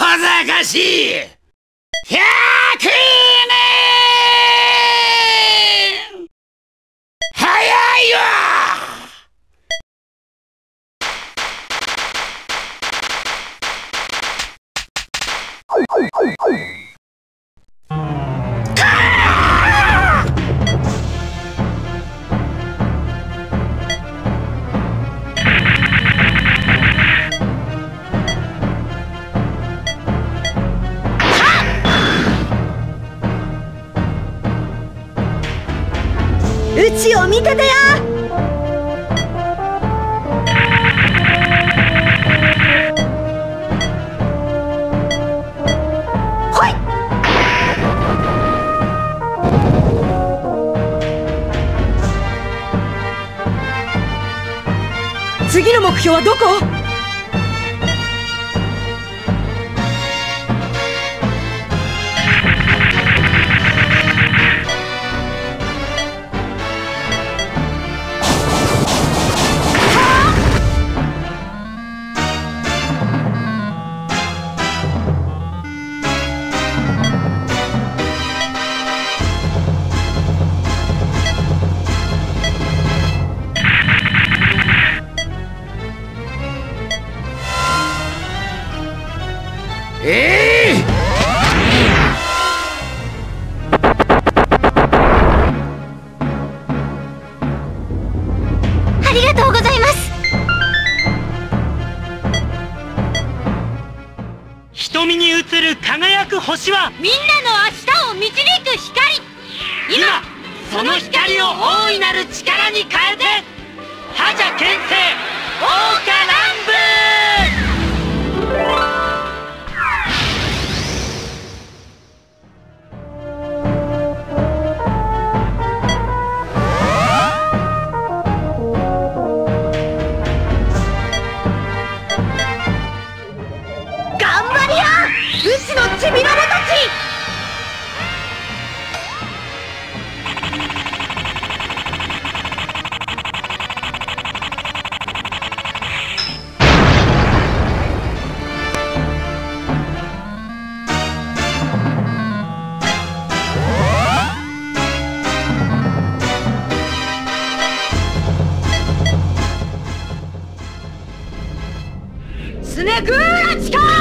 ざかしい100年早いわ。 うちを見ててや。ほい。次の目標はどこ？ ありがとうございます。 瞳に映る輝く星はみんなの明日を導く光。 今その光を大いなる力に変えて、覇者牽制桜花乱舞。 うちのちびロボたち。スネクーラチカ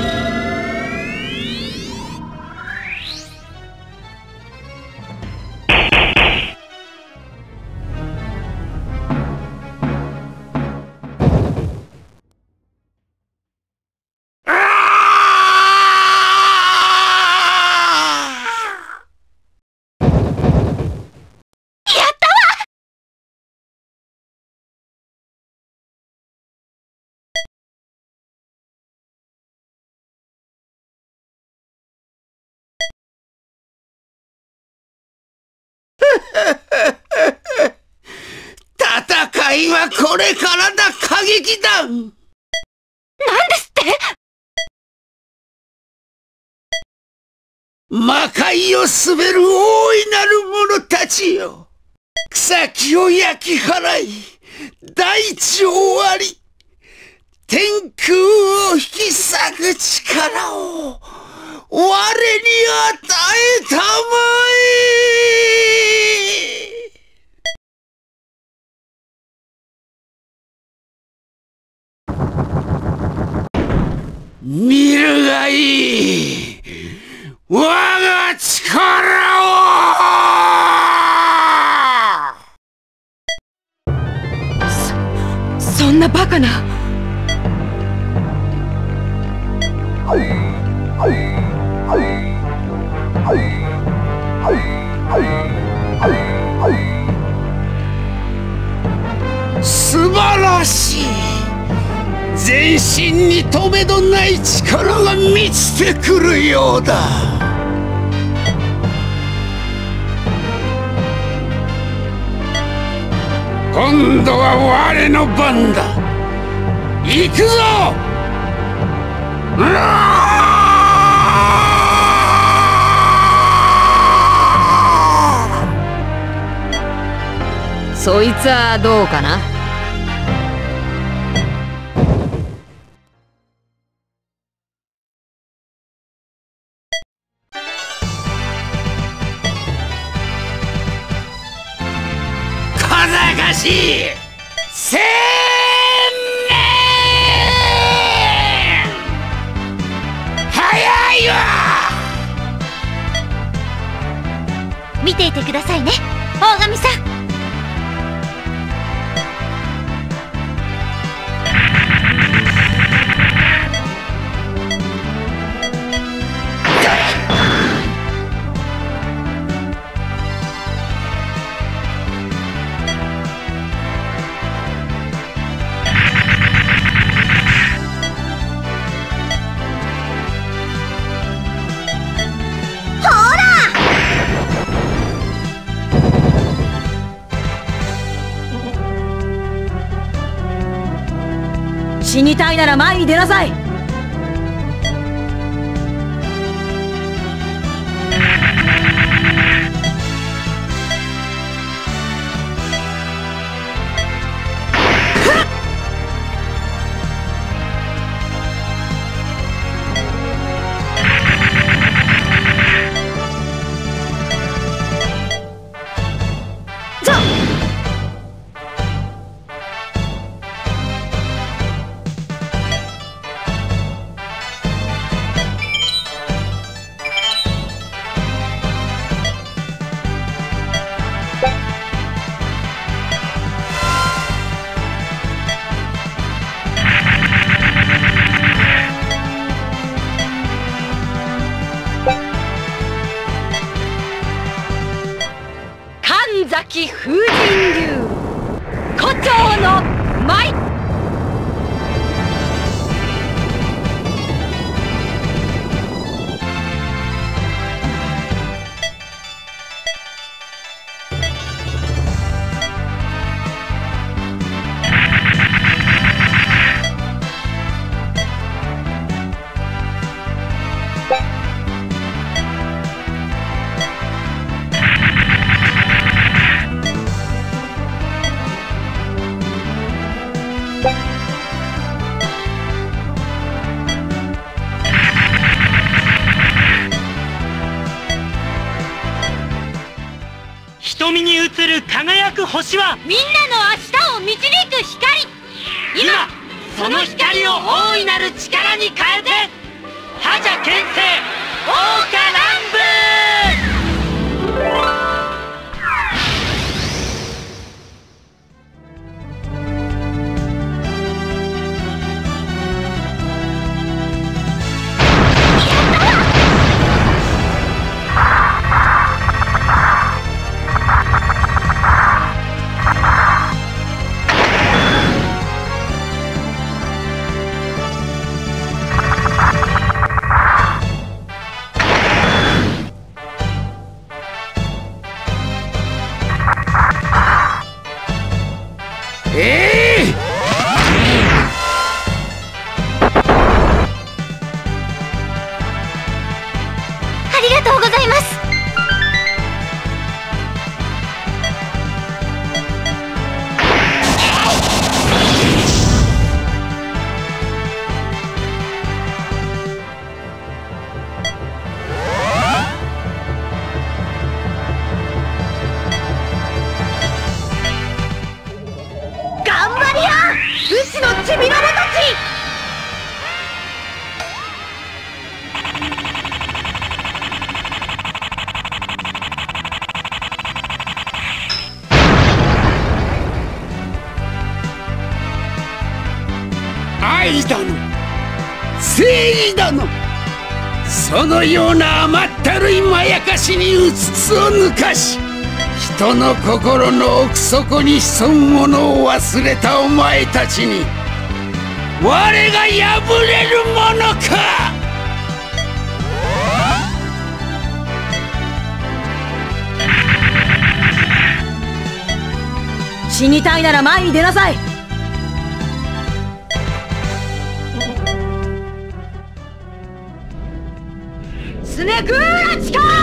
戦いはこれからだ、歌劇団。 なんですって？ 魔界を滑る大いなる者たちよ。草木を焼き払い、大地を割り、天空を引き裂く力を我に与えたまえ。見るがいい、我が力を。そんなバカな。 素晴らしい。全身にとめどない力が満ちてくるようだ。今度は我の番だ。行くぞ。 そいつはどうかな。 かしい千年。早いわ。 見ていてくださいね、大神さん。 死にたいなら前に出なさい。神崎風神流胡蝶の舞。 瞳に映る輝く星はみんなの明日を導く光。 今その光を大いなる力に変えて、覇者牽制桜花乱舞。 ありがとうございます。頑張りや、うちのちびロボたち。 愛だの正義だの、そのような甘ったるいまやかしにうつつを抜かし、人の心の奥底に潜むものを忘れたお前たちに我が破れるものか。 死にたいなら前に出なさい。スネグーラチカー。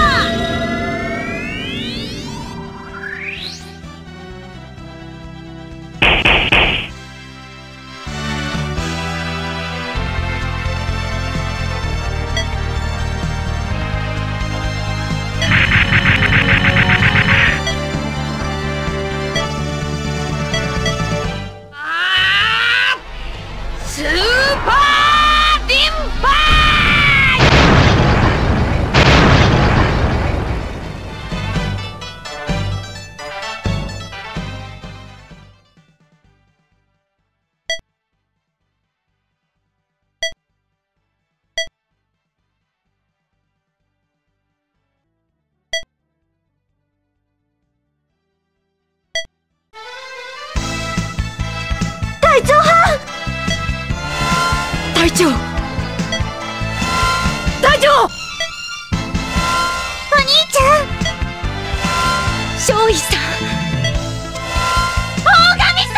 スーパーリンパ隊長は隊長隊長お兄ちゃん少尉さん大神さ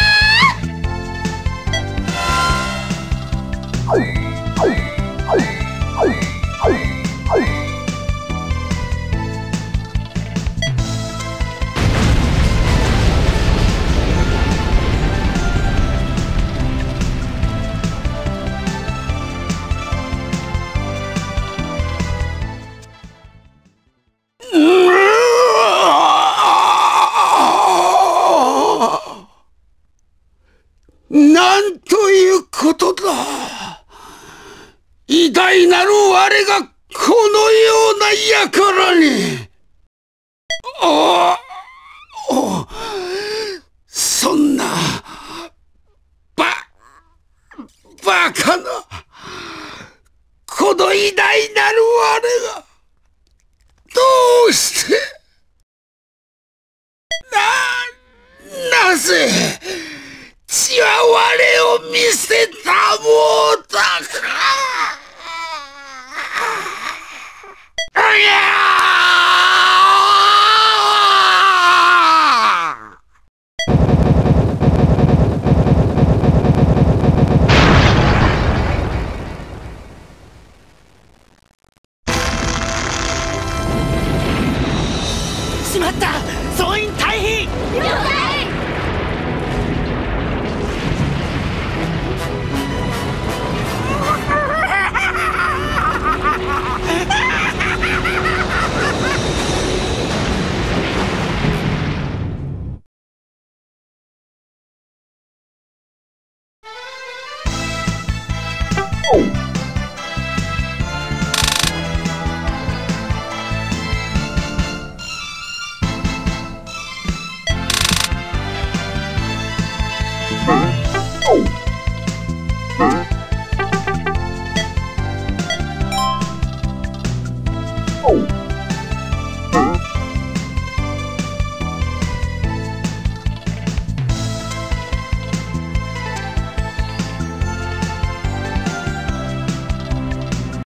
なんということだ。偉大なる我がこのような輩に。そんなバカな、この偉大なる我がどうしてなぜ血は我を見せた。